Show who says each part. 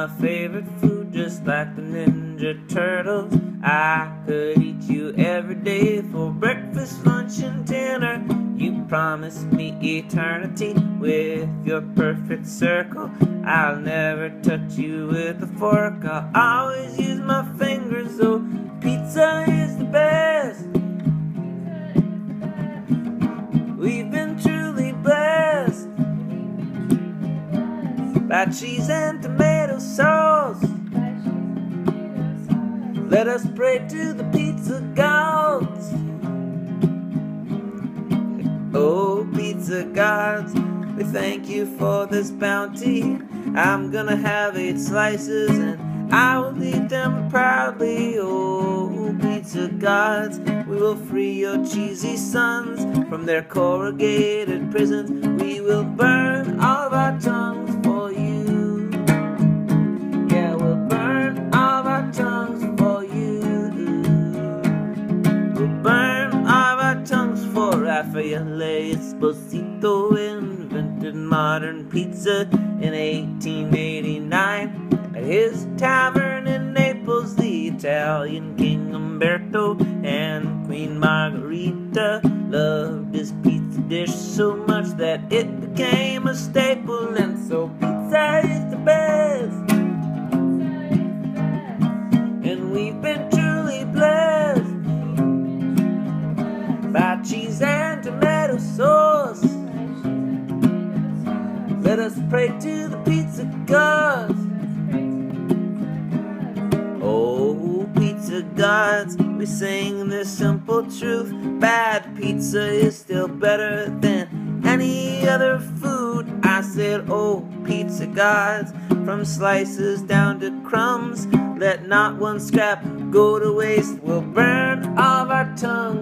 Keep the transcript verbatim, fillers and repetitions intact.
Speaker 1: my favorite food, just like the Ninja Turtles. I could eat you every day for breakfast, lunch, and dinner. You promised me eternity with your perfect circle. I'll never touch you with a fork, I'll always use my fingers. Oh, pizza is the best. We've been truly blessed by cheese and tomato sauce. Let us pray to the pizza gods. Oh, pizza gods, we thank you for this bounty. I'm gonna have eight slices and I will eat them proudly. Oh, pizza gods, we will free your cheesy sons from their corrugated prisons. We will burn all of our tongues for you. Yeah, we'll burn all of our tongues for you. We'll burn all of our tongues for Raphaele Esposito. Invented modern pizza in eighteen eighty-nine. At his tavern in Naples, the Italian King Umberto and Queen Margherita loved his pizza dish so much that it became a staple. And so pizza is the best, and we've been truly blessed by cheese and tomato sauce. Let us pray to the pizza gods. Oh, pizza gods, we sing this simple truth: bad pizza is still better than any other food. I said, oh, pizza gods, from slices down to crumbs, let not one scrap go to waste. We'll burn all of our tongues